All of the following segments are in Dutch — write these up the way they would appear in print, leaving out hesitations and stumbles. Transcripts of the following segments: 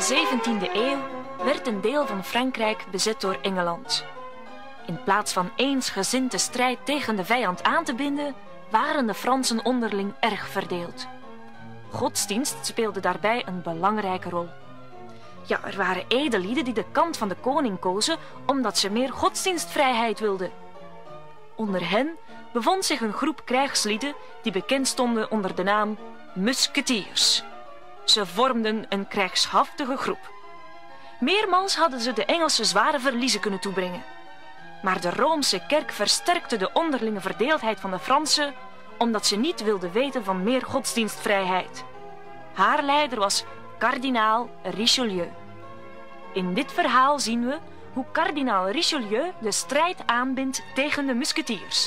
de 17e eeuw werd een deel van Frankrijk bezet door Engeland. In plaats van eensgezind de strijd tegen de vijand aan te binden, waren de Fransen onderling erg verdeeld. Godsdienst speelde daarbij een belangrijke rol. Ja, er waren edellieden die de kant van de koning kozen omdat ze meer godsdienstvrijheid wilden. Onder hen bevond zich een groep krijgslieden die bekend stonden onder de naam musketiers. Ze vormden een krijgshaftige groep. Meermals hadden ze de Engelsen zware verliezen kunnen toebrengen. Maar de Roomse kerk versterkte de onderlinge verdeeldheid van de Fransen omdat ze niet wilden weten van meer godsdienstvrijheid. Haar leider was kardinaal Richelieu. In dit verhaal zien we hoe kardinaal Richelieu de strijd aanbindt tegen de musketiers.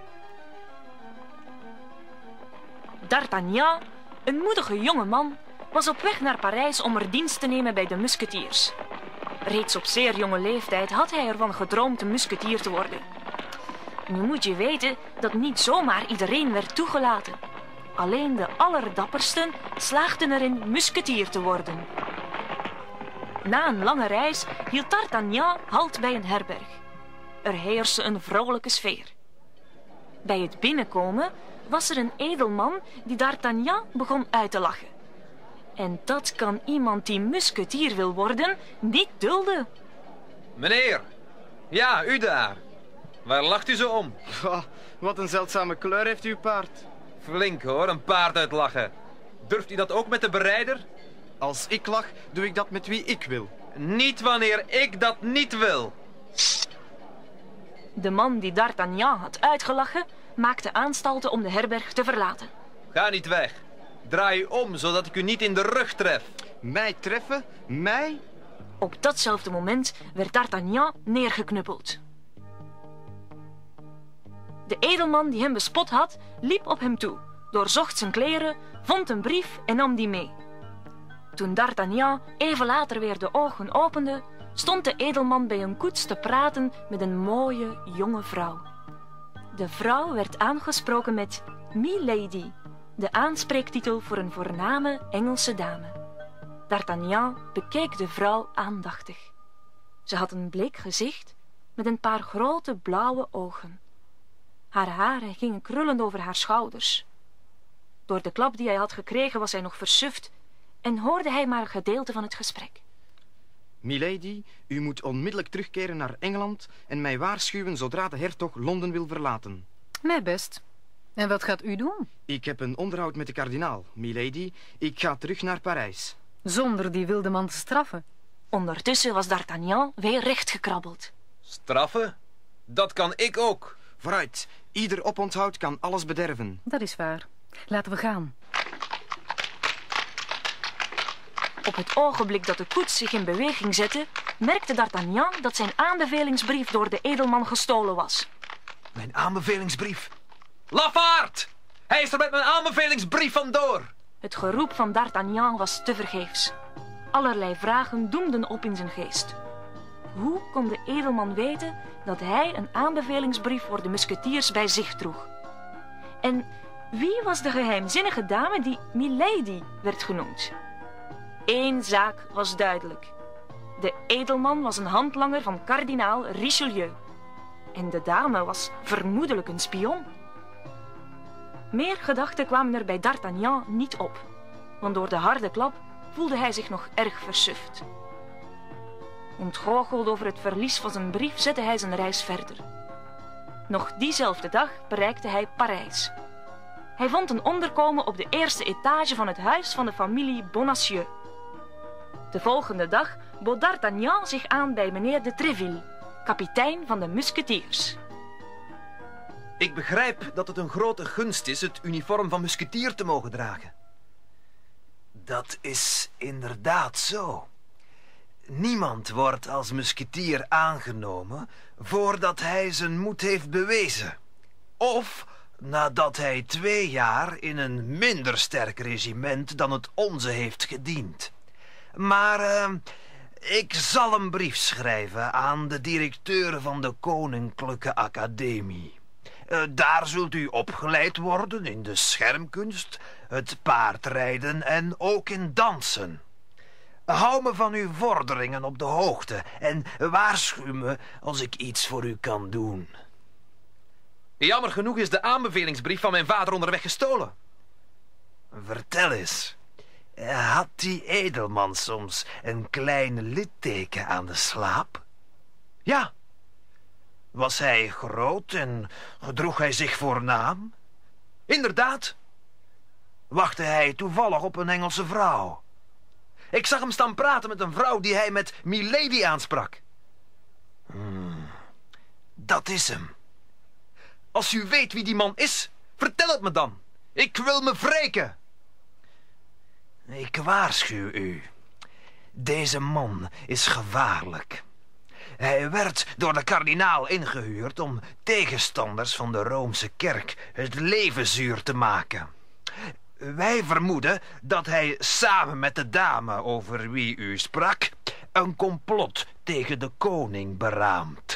D'Artagnan, een moedige jonge man, was op weg naar Parijs om er dienst te nemen bij de musketiers. Reeds op zeer jonge leeftijd had hij ervan gedroomd een musketier te worden. Nu moet je weten dat niet zomaar iedereen werd toegelaten. Alleen de allerdappersten slaagden erin musketier te worden. Na een lange reis hield D'Artagnan halt bij een herberg. Er heerste een vrolijke sfeer. Bij het binnenkomen was er een edelman die D'Artagnan begon uit te lachen. En dat kan iemand die musketier wil worden niet dulden. Meneer, ja, u daar. Waar lacht u zo om? Oh, wat een zeldzame kleur heeft uw paard. Flink hoor, een paard uitlachen. Durft u dat ook met de berijder? Als ik lach, doe ik dat met wie ik wil. Niet wanneer ik dat niet wil. De man die D'Artagnan had uitgelachen, maakte aanstalten om de herberg te verlaten. Ga niet weg. Draai u om, zodat ik u niet in de rug tref. Mij treffen? Mij? Op datzelfde moment werd D'Artagnan neergeknuppeld. De edelman die hem bespot had, liep op hem toe, doorzocht zijn kleren, vond een brief en nam die mee. Toen D'Artagnan even later weer de ogen opende, stond de edelman bij een koets te praten met een mooie jonge vrouw. De vrouw werd aangesproken met Milady, de aanspreektitel voor een voorname Engelse dame. D'Artagnan bekeek de vrouw aandachtig. Ze had een bleek gezicht met een paar grote blauwe ogen. Haar haren gingen krullend over haar schouders. Door de klap die hij had gekregen was hij nog versuft en hoorde hij maar een gedeelte van het gesprek. Milady, u moet onmiddellijk terugkeren naar Engeland en mij waarschuwen zodra de hertog Londen wil verlaten. Mij best. En wat gaat u doen? Ik heb een onderhoud met de kardinaal, Milady. Ik ga terug naar Parijs. Zonder die wilde man te straffen. Ondertussen was D'Artagnan weer rechtgekrabbeld. Straffen? Dat kan ik ook. Vooruit, ieder oponthoud kan alles bederven. Dat is waar. Laten we gaan. Op het ogenblik dat de koets zich in beweging zette, merkte D'Artagnan dat zijn aanbevelingsbrief door de edelman gestolen was. Mijn aanbevelingsbrief. Lafaard! Hij is er met mijn aanbevelingsbrief vandoor. Het geroep van D'Artagnan was tevergeefs. Allerlei vragen doemden op in zijn geest. Hoe kon de edelman weten dat hij een aanbevelingsbrief voor de musketiers bij zich droeg? En wie was de geheimzinnige dame die Milady werd genoemd? Eén zaak was duidelijk. De edelman was een handlanger van kardinaal Richelieu. En de dame was vermoedelijk een spion. Meer gedachten kwamen er bij D'Artagnan niet op, want door de harde klap voelde hij zich nog erg versuft. Ontgoocheld over het verlies van zijn brief zette hij zijn reis verder. Nog diezelfde dag bereikte hij Parijs. Hij vond een onderkomen op de eerste etage van het huis van de familie Bonacieux. De volgende dag bood D'Artagnan zich aan bij meneer de Tréville, kapitein van de musketiers. Ik begrijp dat het een grote gunst is het uniform van musketier te mogen dragen. Dat is inderdaad zo. Niemand wordt als musketier aangenomen voordat hij zijn moed heeft bewezen. Of nadat hij 2 jaar in een minder sterk regiment dan het onze heeft gediend. Maar ik zal een brief schrijven aan de directeur van de Koninklijke Academie. Daar zult u opgeleid worden in de schermkunst, het paardrijden en ook in dansen. Hou me van uw vorderingen op de hoogte en waarschuw me als ik iets voor u kan doen. Jammer genoeg is de aanbevelingsbrief van mijn vader onderweg gestolen. Vertel eens, had die edelman soms een klein litteken aan de slaap? Ja. Was hij groot en gedroeg hij zich voornaam? Inderdaad. Wachtte hij toevallig op een Engelse vrouw? Ik zag hem staan praten met een vrouw die hij met Milady aansprak. Dat is hem. Als u weet wie die man is, vertel het me dan. Ik wil me wreken. Ik waarschuw u. Deze man is gevaarlijk. Hij werd door de kardinaal ingehuurd om tegenstanders van de Roomse kerk het leven zuur te maken. Wij vermoeden dat hij samen met de dame over wie u sprak een complot tegen de koning beraamt.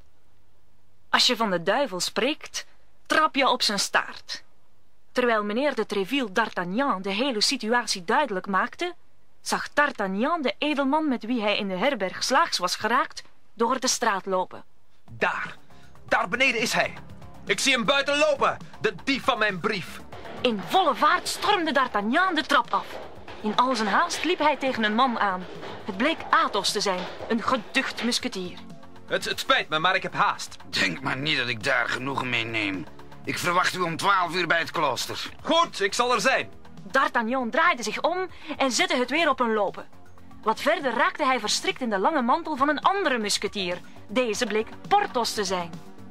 Als je van de duivel spreekt, trap je op zijn staart. Terwijl meneer de Tréville d'Artagnan de hele situatie duidelijk maakte, zag D'Artagnan de edelman met wie hij in de herberg slaags was geraakt door de straat lopen. Daar beneden is hij. Ik zie hem buiten lopen, de dief van mijn brief. In volle vaart stormde D'Artagnan de trap af. In al zijn haast liep hij tegen een man aan. Het bleek Athos te zijn, een geducht musketier. Het spijt me, maar ik heb haast. Denk maar niet dat ik daar genoegen mee neem. Ik verwacht u om 12 uur bij het klooster. Goed, ik zal er zijn. D'Artagnan draaide zich om en zette het weer op een lopen. Wat verder raakte hij verstrikt in de lange mantel van een andere musketier. Deze bleek Porthos te zijn.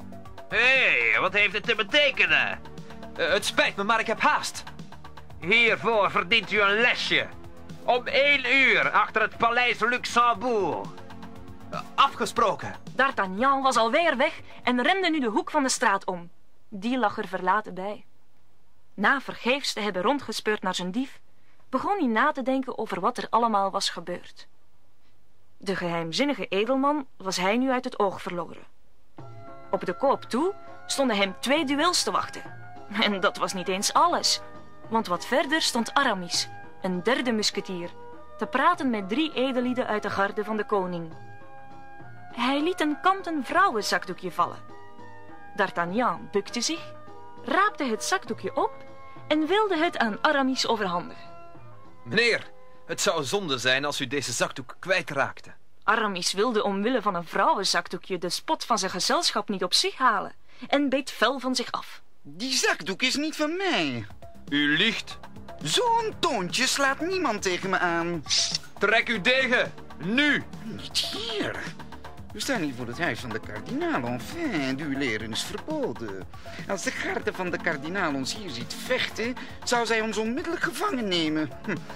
Hé, wat heeft het te betekenen? Het spijt me, maar ik heb haast. Hiervoor verdient u een lesje. Om 1 uur achter het paleis Luxembourg. Afgesproken. D'Artagnan was alweer weg en rende nu de hoek van de straat om. Die lag er verlaten bij. Na vergeefs te hebben rondgespeurd naar zijn dief, begon hij na te denken over wat er allemaal was gebeurd. De geheimzinnige edelman was hij nu uit het oog verloren. Op de koop toe stonden hem 2 duels te wachten. En dat was niet eens alles, want wat verder stond Aramis, een derde musketier, te praten met 3 edellieden uit de garde van de koning. Hij liet een kanten vrouwenzakdoekje vallen. D'Artagnan bukte zich, raapte het zakdoekje op en wilde het aan Aramis overhandigen. Meneer, het zou zonde zijn als u deze zakdoek kwijtraakte. Aramis wilde omwille van een vrouwenzakdoekje de spot van zijn gezelschap niet op zich halen en beet fel van zich af. Die zakdoek is niet van mij. U liegt. Zo'n toontje slaat niemand tegen me aan. Trek uw degen, nu. Niet hier. We staan hier voor het huis van de kardinaal. Enfin, duelleren is verboden. Als de garde van de kardinaal ons hier ziet vechten, zou zij ons onmiddellijk gevangen nemen.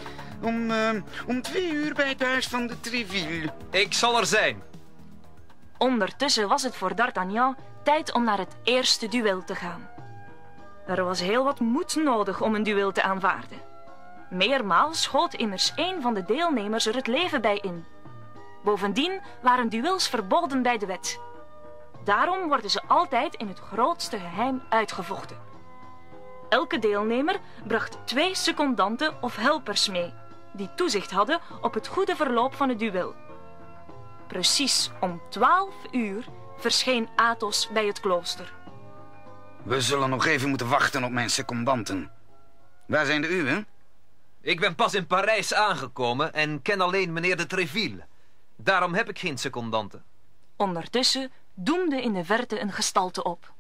Om 2 uur bij het huis van de Tréville. Ik zal er zijn. Ondertussen was het voor D'Artagnan tijd om naar het eerste duel te gaan. Er was heel wat moed nodig om een duel te aanvaarden. Meermaals schoot immers 1 van de deelnemers er het leven bij in. Bovendien waren duels verboden bij de wet. Daarom worden ze altijd in het grootste geheim uitgevochten. Elke deelnemer bracht 2 secondanten of helpers mee, die toezicht hadden op het goede verloop van het duel. Precies om 12 uur verscheen Athos bij het klooster. We zullen nog even moeten wachten op mijn secondanten. Waar zijn de uwe? Ik ben pas in Parijs aangekomen en ken alleen meneer de Tréville. Daarom heb ik geen secondanten. Ondertussen doemde in de verte een gestalte op.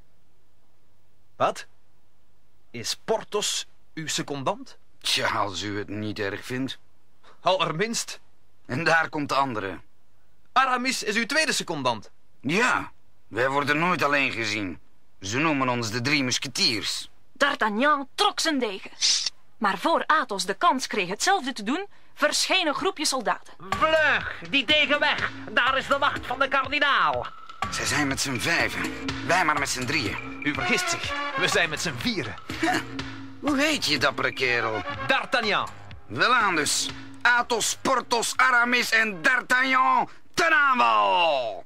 Wat? Is Porthos uw secondant? Tja, als u het niet erg vindt. Allerminst. En daar komt de andere. Aramis is uw tweede secondant. Ja, wij worden nooit alleen gezien. Ze noemen ons de 3 musketiers. D'Artagnan trok zijn degen. Maar voor Athos de kans kreeg hetzelfde te doen, verscheen een groepje soldaten. Vlug, die degen weg. Daar is de wacht van de kardinaal. Zij zijn met z'n 5. Wij maar met z'n 3. U vergist zich. We zijn met z'n 4. Hoe heet je, dappere kerel? D'Artagnan. Welaan dus. Athos, Porthos, Aramis en D'Artagnan ten aanval!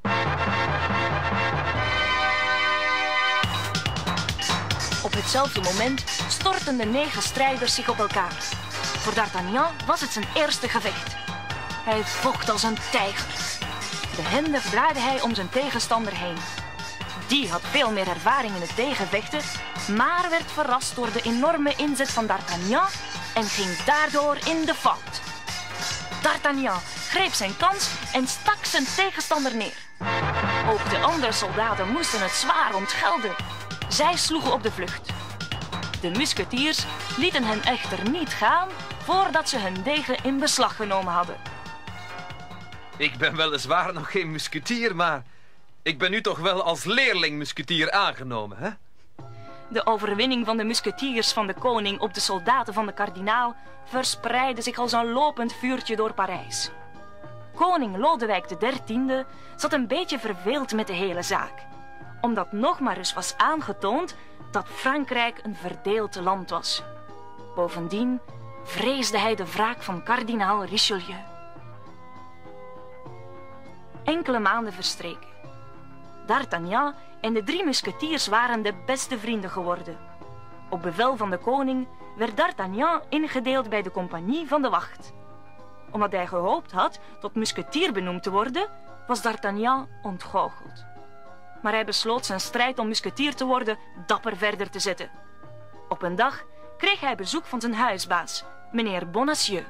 Op hetzelfde moment stortten de 9 strijders zich op elkaar. Voor D'Artagnan was het zijn eerste gevecht. Hij vocht als een tijger. Behendig draaide hij om zijn tegenstander heen. Die had veel meer ervaring in het tegenvechten, maar werd verrast door de enorme inzet van D'Artagnan en ging daardoor in de fout. D'Artagnan greep zijn kans en stak zijn tegenstander neer. Ook de andere soldaten moesten het zwaar ontgelden. Zij sloegen op de vlucht. De musketiers lieten hen echter niet gaan voordat ze hun degen in beslag genomen hadden. Ik ben weliswaar nog geen musketier, maar ik ben nu toch wel als leerling musketier aangenomen, hè? De overwinning van de musketiers van de koning op de soldaten van de kardinaal verspreidde zich als een lopend vuurtje door Parijs. Koning Lodewijk XIII zat een beetje verveeld met de hele zaak, omdat nog maar eens was aangetoond dat Frankrijk een verdeeld land was. Bovendien vreesde hij de wraak van kardinaal Richelieu. Enkele maanden verstreken. D'Artagnan en de 3 musketiers waren de beste vrienden geworden. Op bevel van de koning werd D'Artagnan ingedeeld bij de compagnie van de wacht. Omdat hij gehoopt had tot musketier benoemd te worden, was D'Artagnan ontgoocheld. Maar hij besloot zijn strijd om musketier te worden dapper verder te zetten. Op een dag kreeg hij bezoek van zijn huisbaas, meneer Bonacieux.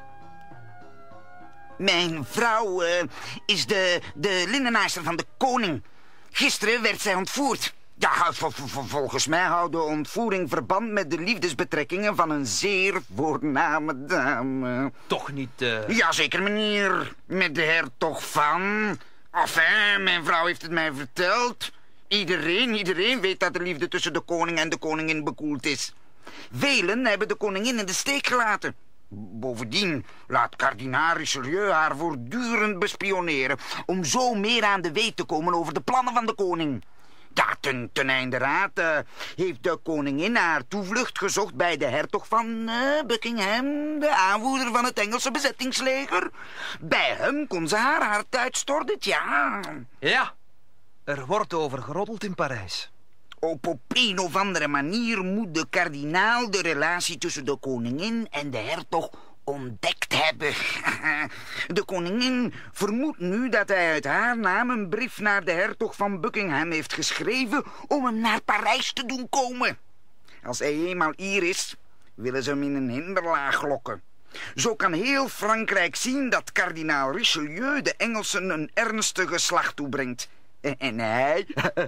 Mijn vrouw is de linnenaarster van de koning. Gisteren werd zij ontvoerd. Ja, volgens mij houdt de ontvoering verband met de liefdesbetrekkingen van een zeer voorname dame. Toch niet, Jazeker, meneer. Met de hertog van... Enfin, mijn vrouw heeft het mij verteld. Iedereen weet dat de liefde tussen de koning en de koningin bekoeld is. Velen hebben de koningin in de steek gelaten. Bovendien laat kardinaal Richelieu haar voortdurend bespioneren om zo meer aan de weet te komen over de plannen van de koning. Ja, ten einde raad heeft de koningin haar toevlucht gezocht bij de hertog van Buckingham, de aanvoerder van het Engelse bezettingsleger. Bij hem kon ze haar hart uitstorten, ja. Ja, er wordt over geroddeld in Parijs. Op een of andere manier moet de kardinaal de relatie tussen de koningin en de hertog ontdekt hebben. De koningin vermoedt nu dat hij uit haar naam een brief naar de hertog van Buckingham heeft geschreven om hem naar Parijs te doen komen. Als hij eenmaal hier is, willen ze hem in een hinderlaag lokken. Zo kan heel Frankrijk zien dat kardinaal Richelieu de Engelsen een ernstige slag toebrengt. En hij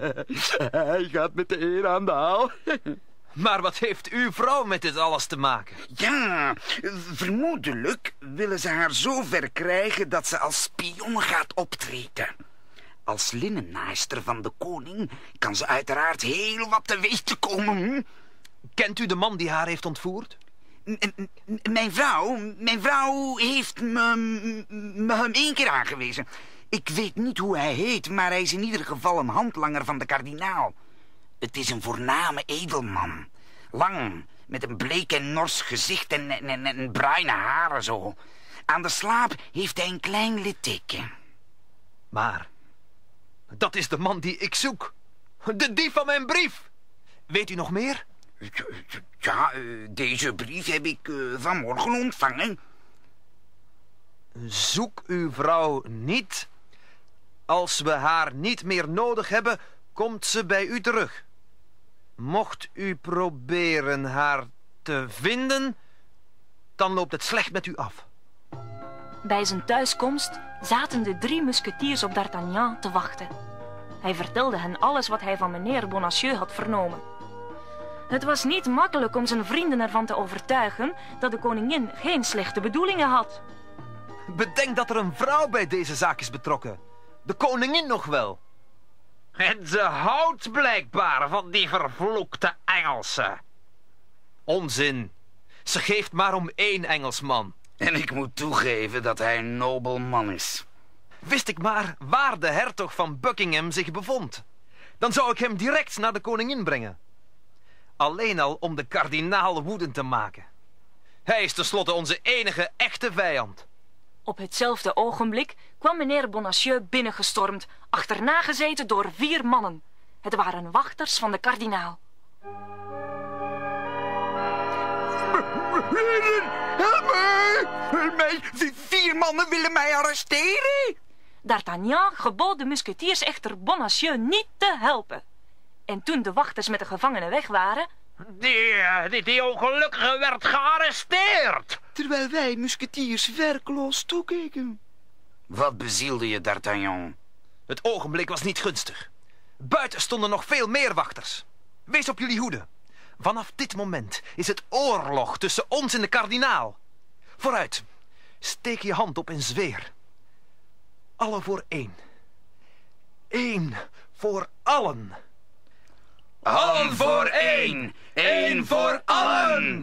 gaat met de eer aan de haal. Maar wat heeft uw vrouw met dit alles te maken? Ja, vermoedelijk willen ze haar zo ver krijgen dat ze als spion gaat optreden. Als linnennaaister van de koning kan ze uiteraard heel wat te weten komen. Kent u de man die haar heeft ontvoerd? Mijn vrouw heeft me hem 1 keer aangewezen. Ik weet niet hoe hij heet, maar hij is in ieder geval een handlanger van de kardinaal. Het is een voorname edelman. Lang, met een bleek en nors gezicht en bruine haren zo. Aan de slaap heeft hij een klein litteken. Maar dat is de man die ik zoek. De dief van mijn brief. Weet u nog meer? Ja, deze brief heb ik vanmorgen ontvangen. Zoek uw vrouw niet. Als we haar niet meer nodig hebben, komt ze bij u terug. Mocht u proberen haar te vinden, dan loopt het slecht met u af. Bij zijn thuiskomst zaten de 3 musketiers op D'Artagnan te wachten. Hij vertelde hen alles wat hij van meneer Bonacieux had vernomen. Het was niet makkelijk om zijn vrienden ervan te overtuigen dat de koningin geen slechte bedoelingen had. Bedenk dat er een vrouw bij deze zaak is betrokken. De koningin nog wel. En ze houdt blijkbaar van die vervloekte Engelsen. Onzin. Ze geeft maar om 1 Engelsman. En ik moet toegeven dat hij een nobel man is. Wist ik maar waar de hertog van Buckingham zich bevond. Dan zou ik hem direct naar de koningin brengen. Alleen al om de kardinaal woedend te maken. Hij is tenslotte onze enige echte vijand. Op hetzelfde ogenblik kwam meneer Bonacieux binnengestormd, achterna gezeten door 4 mannen. Het waren wachters van de kardinaal. Help me! Help mij! 4 mannen willen mij arresteren! D'Artagnan gebood de musketiers echter Bonacieux niet te helpen. En toen de wachters met de gevangenen weg waren... Die ongelukkige werd gearresteerd. Terwijl wij musketiers werkloos toekeken. Wat bezielde je, D'Artagnan? Het ogenblik was niet gunstig. Buiten stonden nog veel meer wachters. Wees op jullie hoede. Vanaf dit moment is het oorlog tussen ons en de kardinaal. Vooruit. Steek je hand op en zweer. Alle voor één. Eén voor allen. Allen voor één! Eén voor allen!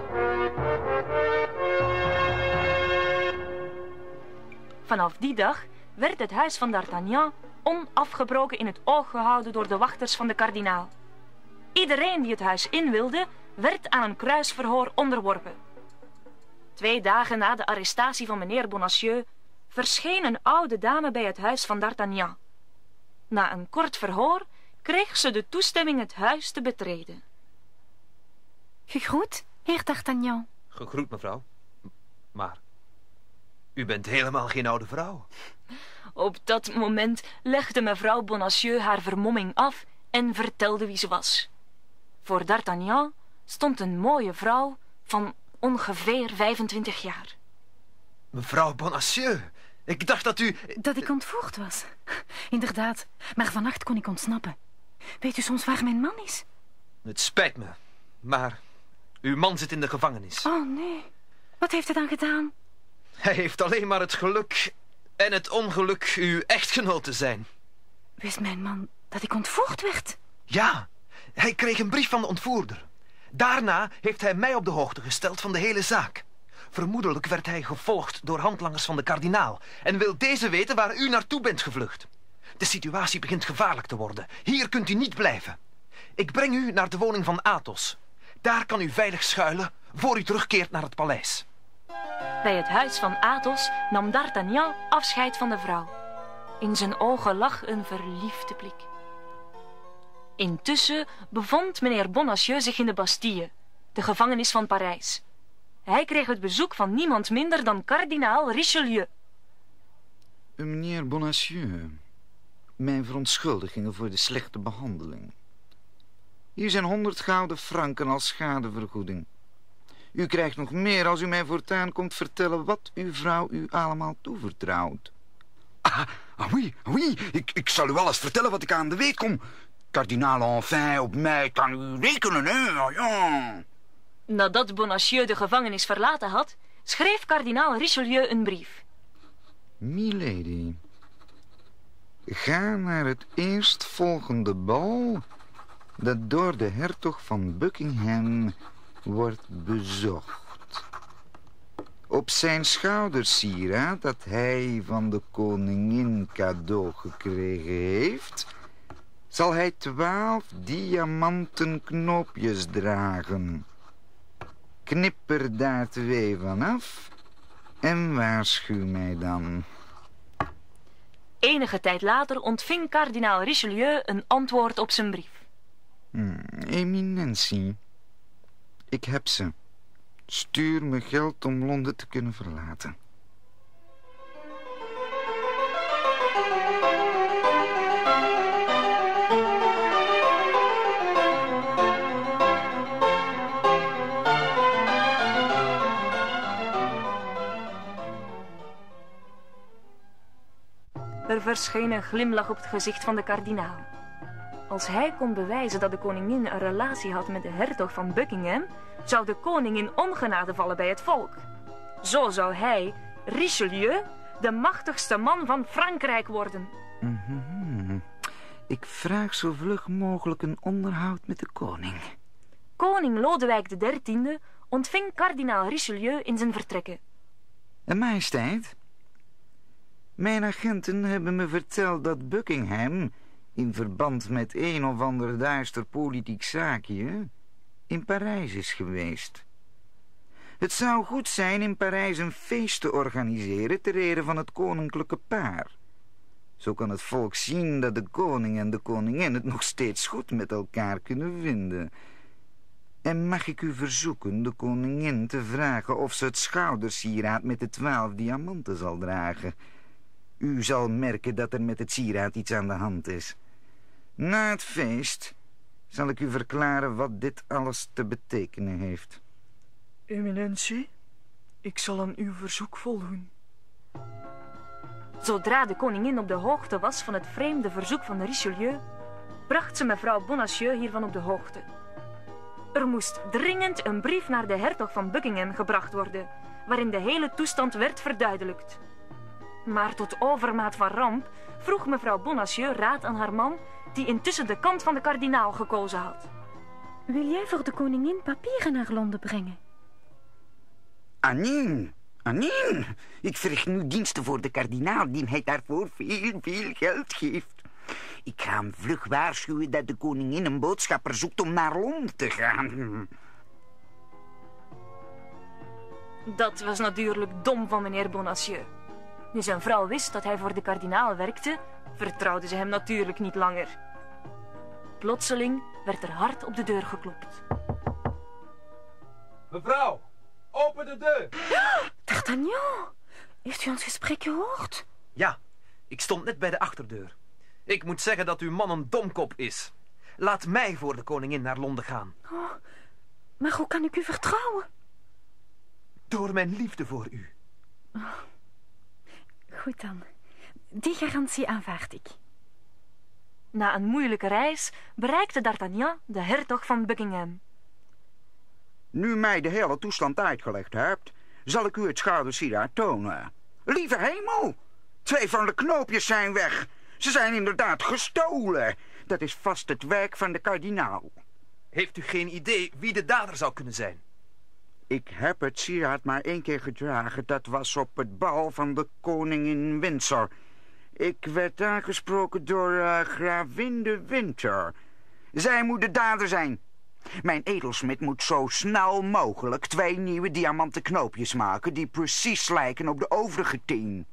Vanaf die dag werd het huis van D'Artagnan onafgebroken in het oog gehouden door de wachters van de kardinaal. Iedereen die het huis in wilde, werd aan een kruisverhoor onderworpen. 2 dagen na de arrestatie van meneer Bonacieux verscheen een oude dame bij het huis van D'Artagnan. Na een kort verhoor kreeg ze de toestemming het huis te betreden. Gegroet, heer D'Artagnan. Gegroet, mevrouw. Maar u bent helemaal geen oude vrouw. Op dat moment legde mevrouw Bonacieux haar vermomming af en vertelde wie ze was. Voor D'Artagnan stond een mooie vrouw van ongeveer 25 jaar. Mevrouw Bonacieux, ik dacht dat u... Dat ik ontvoerd was. Inderdaad, maar vannacht kon ik ontsnappen. Weet u soms waar mijn man is? Het spijt me, maar uw man zit in de gevangenis. Oh nee, wat heeft hij dan gedaan? Hij heeft alleen maar het geluk en het ongeluk uw echtgenoot te zijn. Wist mijn man dat ik ontvoerd werd? Ja, hij kreeg een brief van de ontvoerder. Daarna heeft hij mij op de hoogte gesteld van de hele zaak. Vermoedelijk werd hij gevolgd door handlangers van de kardinaal en wil deze weten waar u naartoe bent gevlucht. De situatie begint gevaarlijk te worden. Hier kunt u niet blijven. Ik breng u naar de woning van Athos. Daar kan u veilig schuilen voor u terugkeert naar het paleis. Bij het huis van Athos nam D'Artagnan afscheid van de vrouw. In zijn ogen lag een verliefde blik. Intussen bevond meneer Bonacieux zich in de Bastille, de gevangenis van Parijs. Hij kreeg het bezoek van niemand minder dan kardinaal Richelieu. Meneer Bonacieux, mijn verontschuldigingen voor de slechte behandeling. Hier zijn 100 gouden franken als schadevergoeding. U krijgt nog meer als u mij voortaan komt vertellen wat uw vrouw u allemaal toevertrouwt. Oui, ik zal u alles vertellen wat ik aan de weet kom. Kardinaal Enfin, op mij kan u rekenen, hè? Ja. Nadat Bonacieux de gevangenis verlaten had, schreef kardinaal Richelieu een brief. Milady, ga naar het eerstvolgende bal dat door de hertog van Buckingham wordt bezocht. Op zijn schoudersieraad dat hij van de koningin cadeau gekregen heeft, zal hij 12 diamanten knoopjes dragen. Knip er daar 2 van af en waarschuw mij dan. Enige tijd later ontving kardinaal Richelieu een antwoord op zijn brief. Eminentie, ik heb ze. Stuur me geld om Londen te kunnen verlaten. Er verscheen een glimlach op het gezicht van de kardinaal. Als hij kon bewijzen dat de koningin een relatie had met de hertog van Buckingham, zou de koning in ongenade vallen bij het volk. Zo zou hij, Richelieu, de machtigste man van Frankrijk worden. Ik vraag zo vlug mogelijk een onderhoud met de koning. Koning Lodewijk XIII ontving kardinaal Richelieu in zijn vertrekken. Majesteit, mijn agenten hebben me verteld dat Buckingham, in verband met een of ander duister politiek zaakje, in Parijs is geweest. Het zou goed zijn in Parijs een feest te organiseren ter ere van het koninklijke paar. Zo kan het volk zien dat de koning en de koningin het nog steeds goed met elkaar kunnen vinden. En mag ik u verzoeken de koningin te vragen of ze het schoudersieraad met de 12 diamanten zal dragen? U zal merken dat er met het sieraad iets aan de hand is. Na het feest zal ik u verklaren wat dit alles te betekenen heeft. Eminentie, ik zal aan uw verzoek voldoen. Zodra de koningin op de hoogte was van het vreemde verzoek van Richelieu, bracht ze mevrouw Bonacieux hiervan op de hoogte. Er moest dringend een brief naar de hertog van Buckingham gebracht worden, waarin de hele toestand werd verduidelijkt. Maar tot overmaat van ramp vroeg mevrouw Bonacieux raad aan haar man, die intussen de kant van de kardinaal gekozen had. Wil jij voor de koningin papieren naar Londen brengen? Anien, ik verricht nu diensten voor de kardinaal die mij daarvoor veel geld geeft. Ik ga hem vlug waarschuwen dat de koningin een boodschapper zoekt om naar Londen te gaan. Dat was natuurlijk dom van meneer Bonacieux. Nu zijn vrouw wist dat hij voor de kardinaal werkte, vertrouwde ze hem natuurlijk niet langer. Plotseling werd er hard op de deur geklopt. Mevrouw, open de deur. D'Artagnan, heeft u ons gesprek gehoord? Ja, ik stond net bij de achterdeur. Ik moet zeggen dat uw man een domkop is. Laat mij voor de koningin naar Londen gaan. Oh, maar hoe kan ik u vertrouwen? Door mijn liefde voor u. Oh, goed dan. Die garantie aanvaard ik. Na een moeilijke reis bereikte D'Artagnan de hertog van Buckingham. Nu mij de hele toestand uitgelegd hebt, zal ik u het schoudersieraad tonen. Lieve hemel, 2 van de knoopjes zijn weg. Ze zijn inderdaad gestolen. Dat is vast het werk van de kardinaal. Heeft u geen idee wie de dader zou kunnen zijn? Ik heb het sieraad maar 1 keer gedragen. Dat was op het bal van de koningin Windsor. Ik werd aangesproken door gravin de Winter. Zij moet de dader zijn. Mijn edelsmid moet zo snel mogelijk 2 nieuwe diamanten knoopjes maken die precies lijken op de overige 10.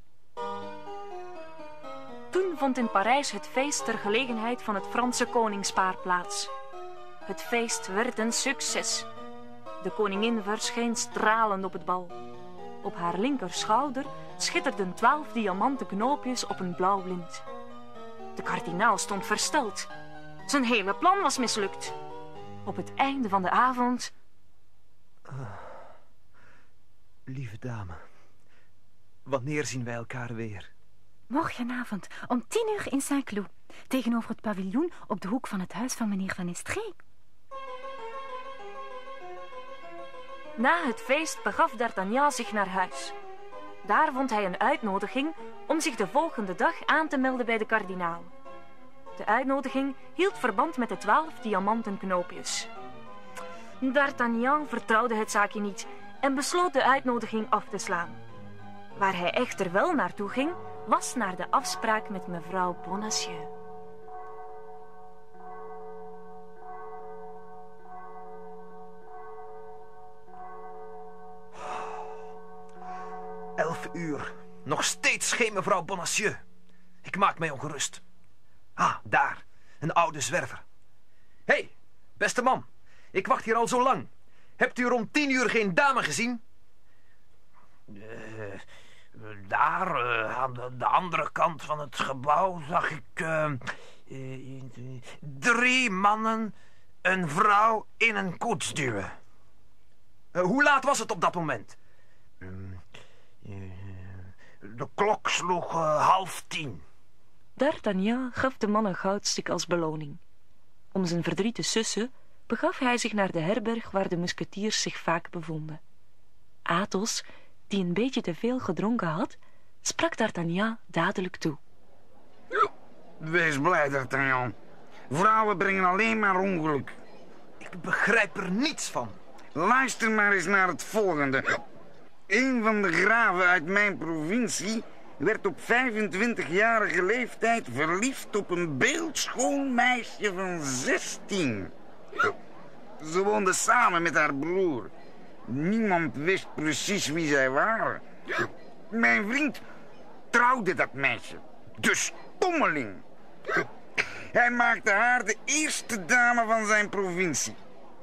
Toen vond in Parijs het feest ter gelegenheid van het Franse koningspaar plaats. Het feest werd een succes. De koningin verscheen stralend op het bal. Op haar linkerschouder schitterden 12 diamanten knoopjes op een blauw lint. De kardinaal stond versteld. Zijn hele plan was mislukt. Op het einde van de avond... Lieve dame, wanneer zien wij elkaar weer? Morgenavond om 10 uur in Saint-Cloud, tegenover het paviljoen op de hoek van het huis van meneer Van Estrée. Na het feest begaf D'Artagnan zich naar huis. Daar vond hij een uitnodiging om zich de volgende dag aan te melden bij de kardinaal. De uitnodiging hield verband met de 12 diamanten knoopjes. D'Artagnan vertrouwde het zaakje niet en besloot de uitnodiging af te slaan. Waar hij echter wel naartoe ging, was naar de afspraak met mevrouw Bonacieux. uur. Nog steeds geen mevrouw Bonacieux. Ik maak mij ongerust. Ah, daar. Een oude zwerver. Hé, beste man. Ik wacht hier al zo lang. Hebt u rond 10 uur geen dame gezien? Daar, aan de andere kant van het gebouw, zag ik 3 mannen een vrouw in een koets duwen. Hoe laat was het op dat moment? De klok sloeg 9:30. D'Artagnan gaf de man een goudstuk als beloning. Om zijn verdriet te sussen, begaf hij zich naar de herberg waar de musketiers zich vaak bevonden. Athos, die een beetje te veel gedronken had, sprak D'Artagnan dadelijk toe. Wees blij, D'Artagnan. Vrouwen brengen alleen maar ongeluk. Ik begrijp er niets van. Luister maar eens naar het volgende. Een van de graven uit mijn provincie werd op 25-jarige leeftijd verliefd op een beeldschoon meisje van 16. Ze woonden samen met haar broer. Niemand wist precies wie zij waren. Mijn vriend trouwde dat meisje. De stommeling. Hij maakte haar de eerste dame van zijn provincie.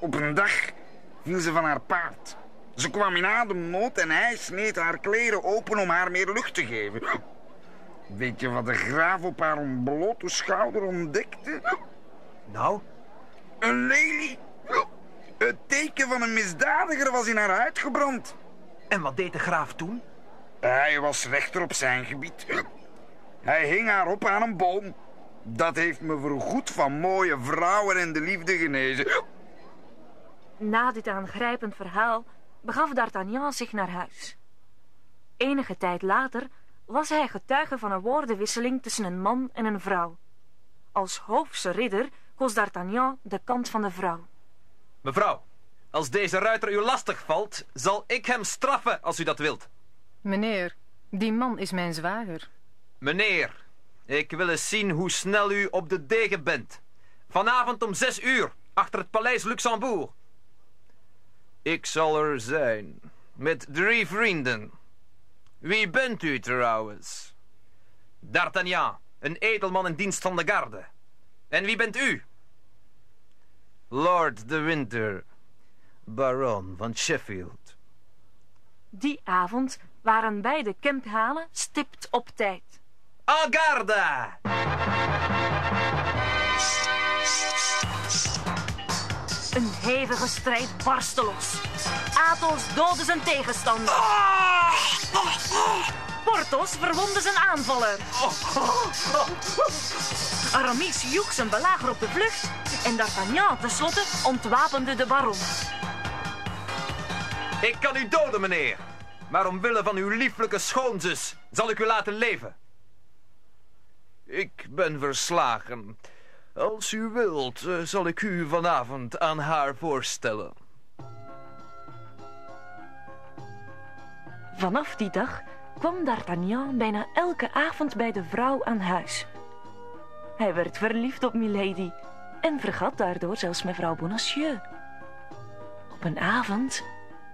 Op een dag viel ze van haar paard. Ze kwam in ademnood en hij sneed haar kleren open om haar meer lucht te geven. Weet je wat de graaf op haar ontblote schouder ontdekte? Nou, Een lelie. Het teken van een misdadiger was in haar huid gebrand. en wat deed de graaf toen? Hij was rechter op zijn gebied. Hij hing haar op aan een boom. Dat heeft me voorgoed van mooie vrouwen en de liefde genezen. Na dit aangrijpend verhaal begaf D'Artagnan zich naar huis. Enige tijd later was hij getuige van een woordenwisseling tussen een man en een vrouw. Als hoofdse ridder koos D'Artagnan de kant van de vrouw. Mevrouw, als deze ruiter u lastig valt, zal ik hem straffen als u dat wilt. Meneer, die man is mijn zwager. Meneer, ik wil eens zien hoe snel u op de degen bent. Vanavond om 6 uur, achter het paleis Luxembourg. Ik zal er zijn, met 3 vrienden. Wie bent u trouwens? D'Artagnan, een edelman in dienst van de garde. En wie bent u? Lord de Winter, baron van Sheffield. Die avond waren beide kemphalen stipt op tijd. En garde! Een hevige strijd barstte los. Athos doodde zijn tegenstander. Porthos verwondde zijn aanvaller. Aramis joeg zijn belager op de vlucht en D'Artagnan tenslotte ontwapende de baron. Ik kan u doden, meneer. Maar omwille van uw lieflijke schoonzus zal ik u laten leven. Ik ben verslagen. Als u wilt, zal ik u vanavond aan haar voorstellen. Vanaf die dag kwam D'Artagnan bijna elke avond bij de vrouw aan huis. Hij werd verliefd op Milady en vergat daardoor zelfs mevrouw Bonacieux. Op een avond...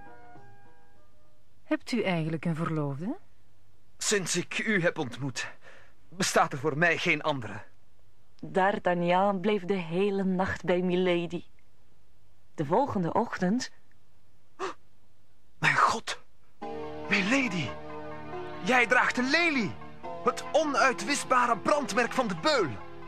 Hebt u eigenlijk een verloofde? Sinds ik u heb ontmoet, bestaat er voor mij geen andere. D'Artagnan bleef de hele nacht bij Milady. De volgende ochtend... Mijn God, Milady, jij draagt de lelie, het onuitwisbare brandmerk van de beul.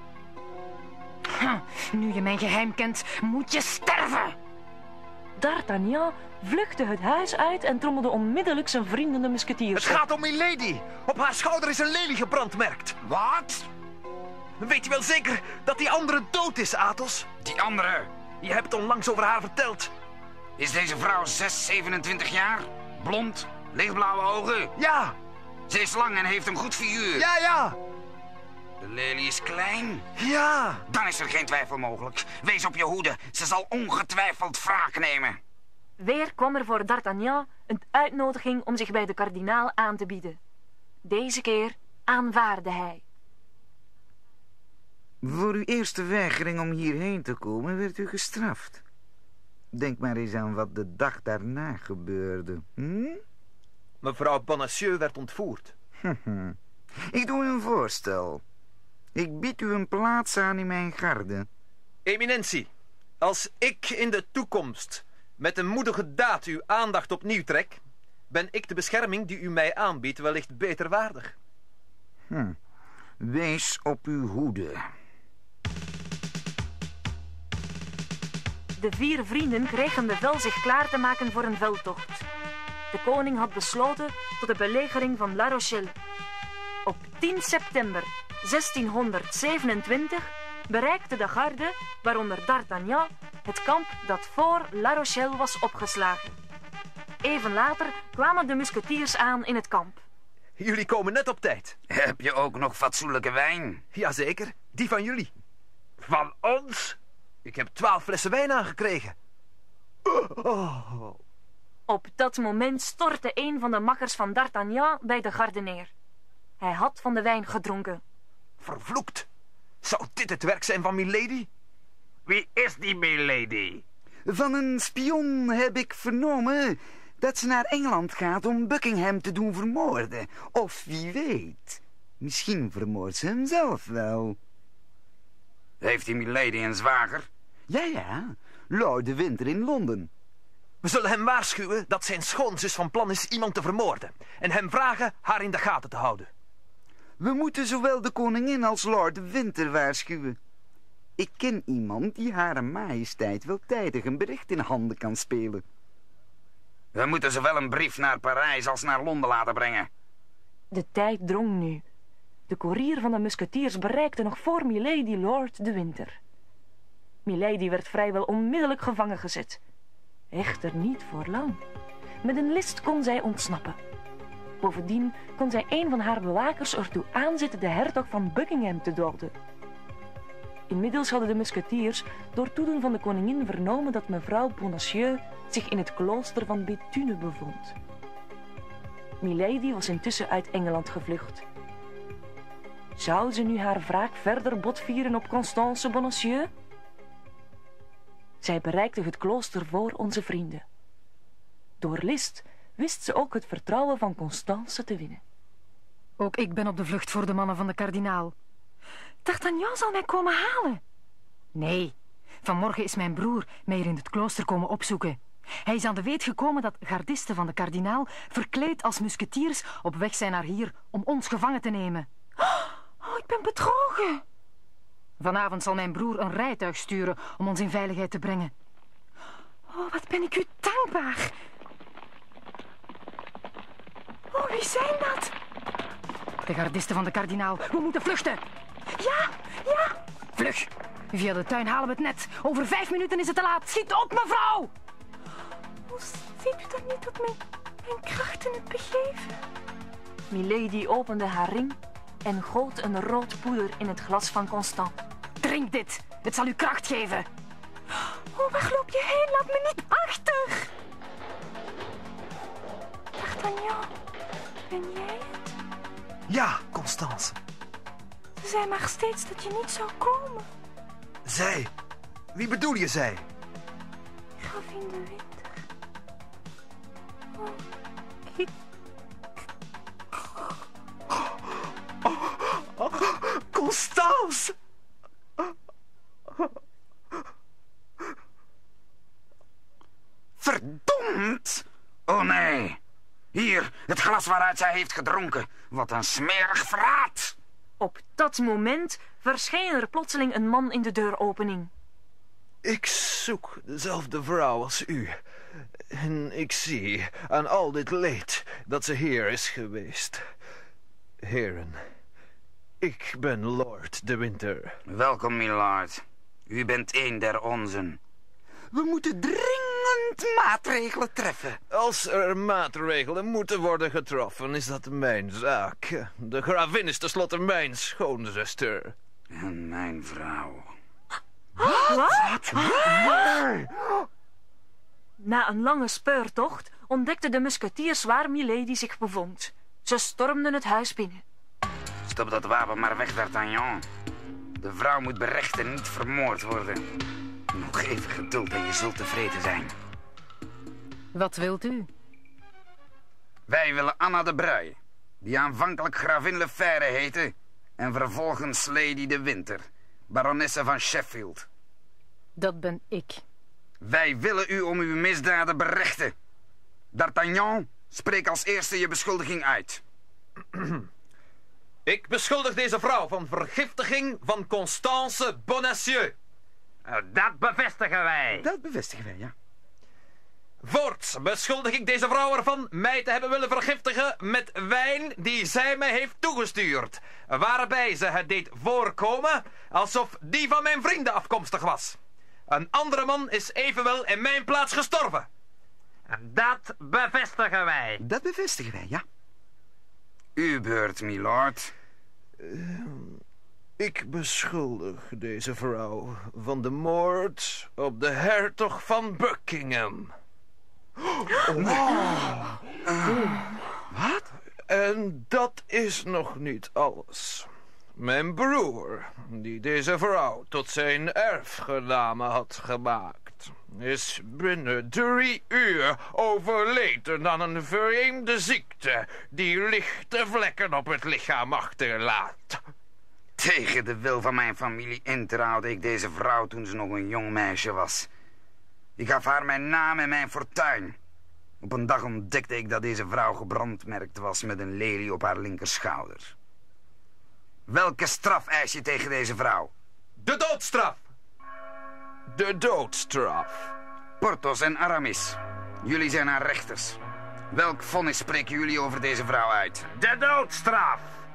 Nu je mijn geheim kent, moet je sterven! D'Artagnan vluchtte het huis uit en trommelde onmiddellijk zijn vrienden de musketiers Het op. gaat om Milady. Op haar schouder is een lelie gebrandmerkt. Wat? Weet je wel zeker dat die andere dood is, Athos? Die andere? Je hebt onlangs over haar verteld. Is deze vrouw 27 jaar? Blond, lichtblauwe ogen? Ja, Ze is lang en heeft een goed figuur. ja. De lelie is klein. Ja. Dan is er geen twijfel mogelijk. Wees op je hoede. Ze zal ongetwijfeld wraak nemen. Weer kwam er voor D'Artagnan een uitnodiging om zich bij de kardinaal aan te bieden. Deze keer aanvaardde hij. Voor uw eerste weigering om hierheen te komen werd u gestraft. Denk maar eens aan wat de dag daarna gebeurde. Mevrouw Bonacieux werd ontvoerd. Ik doe u een voorstel. Ik bied u een plaats aan in mijn garde. Eminentie, als ik in de toekomst met een moedige daad uw aandacht opnieuw trek, ben ik de bescherming die u mij aanbiedt wellicht beter waardig. Wees op uw hoede. De 4 vrienden kregen bevel zich klaar te maken voor een veldtocht. De koning had besloten tot de belegering van La Rochelle. Op 10 september 1627 bereikte de garde, waaronder D'Artagnan, het kamp dat voor La Rochelle was opgeslagen. Even later kwamen de musketiers aan in het kamp. Jullie komen net op tijd. Heb je ook nog fatsoenlijke wijn? Jazeker, die van jullie. Van ons? Ik heb 12 flessen wijn aangekregen. Op dat moment stortte een van de makkers van D'Artagnan bij de garde neer. Hij had van de wijn gedronken. Vervloekt. Zou dit het werk zijn van Milady? Wie is die Milady? Van een spion heb ik vernomen dat ze naar Engeland gaat om Buckingham te doen vermoorden. Of wie weet, misschien vermoordt ze hem zelf wel. Heeft die Milady een zwager? Ja. Lord de Winter in Londen. We zullen hem waarschuwen dat zijn schoonzus van plan is iemand te vermoorden. En hem vragen haar in de gaten te houden. We moeten zowel de koningin als Lord de Winter waarschuwen. Ik ken iemand die Hare Majesteit wel tijdig een bericht in handen kan spelen. We moeten zowel een brief naar Parijs als naar Londen laten brengen. De tijd drong nu. De koerier van de musketiers bereikte nog voor Milady Lord de Winter. Milady werd vrijwel onmiddellijk gevangen gezet. Echter niet voor lang. Met een list kon zij ontsnappen. Bovendien kon zij een van haar bewakers ertoe aanzetten de hertog van Buckingham te doden. Inmiddels hadden de musketiers door toedoen van de koningin vernomen dat mevrouw Bonacieux zich in het klooster van Béthune bevond. Milady was intussen uit Engeland gevlucht. Zou ze nu haar wraak verder botvieren op Constance Bonacieux? Zij bereikte het klooster voor onze vrienden. Door list wist ze ook het vertrouwen van Constance te winnen. Ook ik ben op de vlucht voor de mannen van de kardinaal. D'Artagnan zal mij komen halen. Nee, vanmorgen is mijn broer mij hier in het klooster komen opzoeken. Hij is aan de weet gekomen dat gardisten van de kardinaal verkleed als musketiers op weg zijn naar hier om ons gevangen te nemen. Oh, ik ben bedrogen. Vanavond zal mijn broer een rijtuig sturen om ons in veiligheid te brengen. Oh, wat ben ik u dankbaar. Oh, wie zijn dat? De gardisten van de kardinaal. We moeten vluchten. Ja. Vlug. Via de tuin halen we het net. Over 5 minuten is het te laat. Schiet op, mevrouw. Oh, ziet u dan niet dat mijn krachten het begeven? Milady opende haar ring en goot een rood poeder in het glas van Constant. Drink dit. Het zal u kracht geven. Oh, waar loop je heen? Laat me niet achter. D'Artagnan, ben jij het? Ja, Constance. Ze zei maar steeds dat je niet zou komen. Zij? Wie bedoel je zij? Gravin de Winter. Oh, ik... Constance! Verdomd! Oh nee. Hier, het glas waaruit zij heeft gedronken. Wat een smerig verraad. Op dat moment verscheen er plotseling een man in de deuropening. Ik zoek dezelfde vrouw als u. En ik zie aan al dit leed dat ze hier is geweest. Heren, ik ben Lord de Winter. Welkom, milord. U bent een der onzen. We moeten dringend maatregelen treffen. Als er maatregelen moeten worden getroffen, is dat mijn zaak. De gravin is tenslotte mijn schoonzuster. En mijn vrouw. Wat? Na een lange speurtocht ontdekten de musketiers waar Milady zich bevond. Ze stormden het huis binnen. Stop dat wapen maar weg, D'Artagnan. De vrouw moet berecht en niet vermoord worden. Nog even geduld en je zult tevreden zijn. Wat wilt u? Wij willen Anna de Bruyne, die aanvankelijk gravin Le Fayre heette, en vervolgens Lady de Winter, baronesse van Sheffield. Dat ben ik. Wij willen u om uw misdaden berechten. D'Artagnan, spreek als eerste je beschuldiging uit. Ik beschuldig deze vrouw van vergiftiging van Constance Bonacieux. Dat bevestigen wij. Dat bevestigen wij, ja. Voorts beschuldig ik deze vrouw ervan mij te hebben willen vergiftigen met wijn die zij mij heeft toegestuurd, waarbij ze het deed voorkomen alsof die van mijn vrienden afkomstig was. Een andere man is evenwel in mijn plaats gestorven. Dat bevestigen wij. Dat bevestigen wij, ja. Uw beurt, milord. Ik beschuldig deze vrouw van de moord op de hertog van Buckingham. Wat? En dat is nog niet alles. Mijn broer, die deze vrouw tot zijn erfgename had gemaakt, is binnen 3 uur overleden aan een vreemde ziekte die lichte vlekken op het lichaam achterlaat. Tegen de wil van mijn familie in trouwde ik deze vrouw toen ze nog een jong meisje was. Ik gaf haar mijn naam en mijn fortuin. Op een dag ontdekte ik dat deze vrouw gebrandmerkt was met een lelie op haar linkerschouder. Welke straf eis je tegen deze vrouw? De doodstraf! De doodstraf. Porthos en Aramis, jullie zijn haar rechters. Welk vonnis spreken jullie over deze vrouw uit? De doodstraf!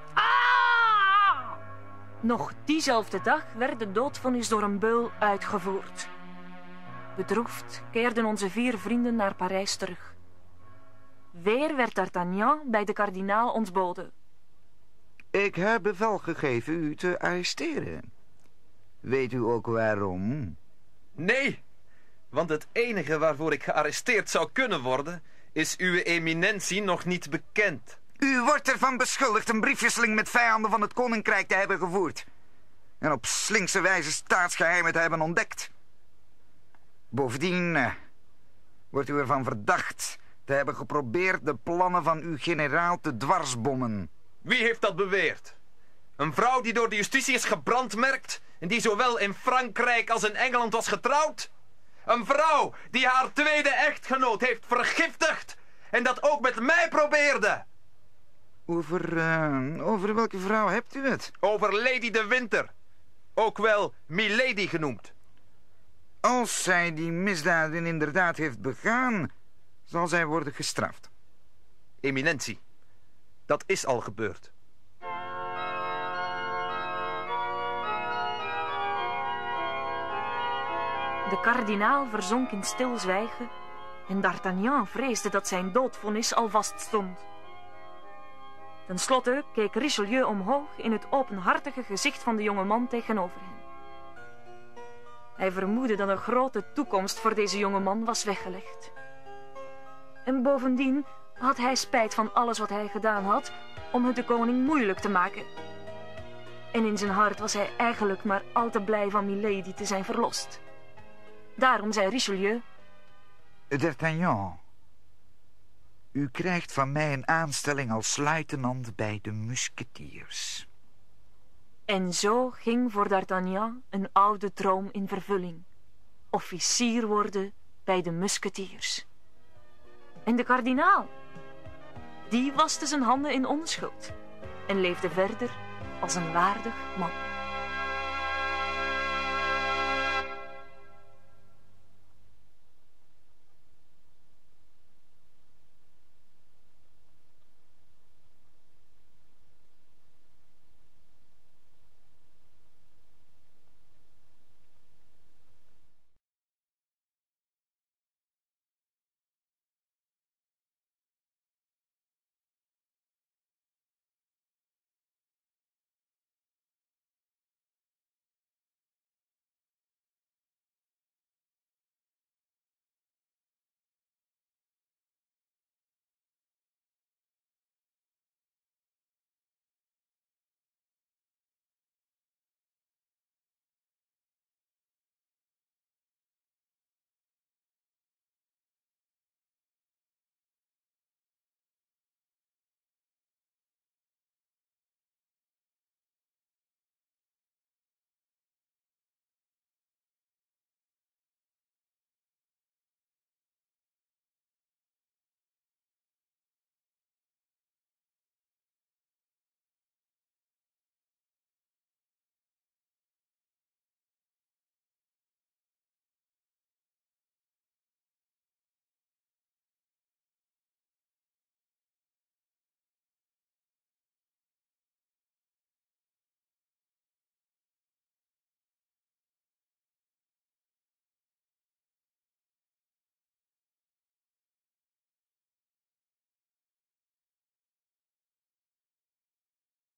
Nog diezelfde dag werd de doodvonnis door een beul uitgevoerd. Bedroefd keerden onze 4 vrienden naar Parijs terug. Weer werd D'Artagnan bij de kardinaal ontboden. Ik heb bevel gegeven u te arresteren. Weet u ook waarom? Nee, want het enige waarvoor ik gearresteerd zou kunnen worden is uw eminentie nog niet bekend. U wordt ervan beschuldigd een briefwisseling met vijanden van het koninkrijk te hebben gevoerd. En op slinkse wijze staatsgeheimen te hebben ontdekt. Bovendien wordt u ervan verdacht te hebben geprobeerd de plannen van uw generaal te dwarsbommen. Wie heeft dat beweerd? Een vrouw die door de justitie is gebrandmerkt en die zowel in Frankrijk als in Engeland was getrouwd? Een vrouw die haar tweede echtgenoot heeft vergiftigd en dat ook met mij probeerde? Over welke vrouw hebt u het? Over Lady de Winter, ook wel Milady genoemd. Als zij die misdaden inderdaad heeft begaan, zal zij worden gestraft. Eminentie, dat is al gebeurd. De kardinaal verzonk in stilzwijgen en D'Artagnan vreesde dat zijn doodvonnis al vaststond. Ten slotte keek Richelieu omhoog in het openhartige gezicht van de jonge man tegenover hem. Hij vermoedde dat een grote toekomst voor deze jonge man was weggelegd. En bovendien had hij spijt van alles wat hij gedaan had om het de koning moeilijk te maken. En in zijn hart was hij eigenlijk maar al te blij van Milady te zijn verlost. Daarom zei Richelieu: D'Artagnan, u krijgt van mij een aanstelling als luitenant bij de musketiers. En zo ging voor D'Artagnan een oude droom in vervulling. Officier worden bij de musketiers. En de kardinaal, die waste zijn handen in onschuld en leefde verder als een waardig man.